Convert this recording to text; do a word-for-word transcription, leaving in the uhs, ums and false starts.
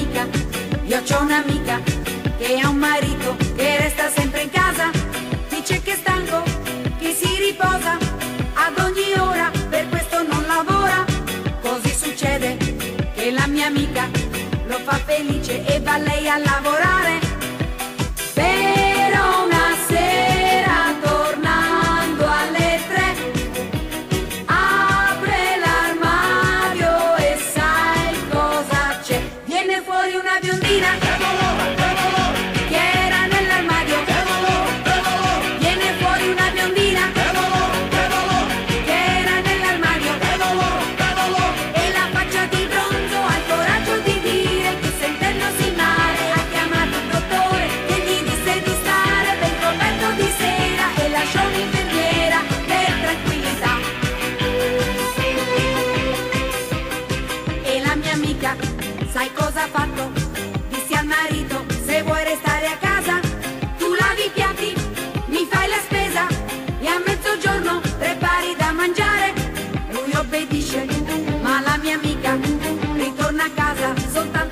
amica, io c'ho un'amica che ha un marito che resta sempre in casa, dice che è stanco, che si riposa ad ogni ora, per questo non lavora. Così succede che la mia amica lo fa felice e va lei a lavorare. Però una sera tornando alle tre apre l'armadio e sai cosa c'è? Viene fuori una biondina che era nell'armadio. Viene fuori una biondina che era nell'armadio e la faccia di bronzo ha il coraggio di dire che sentendosi male ha chiamato il dottore che gli disse di stare ben coperto di sera e lasciò un'infermiera per tranquillità. E la mia amica, sai cosa ha fatto? Disse al marito: se vuoi restare a casa, tu lavi i piatti, mi fai la spesa e a mezzogiorno prepari da mangiare. Lui obbedisce, ma la mia amica ritorna a casa soltanto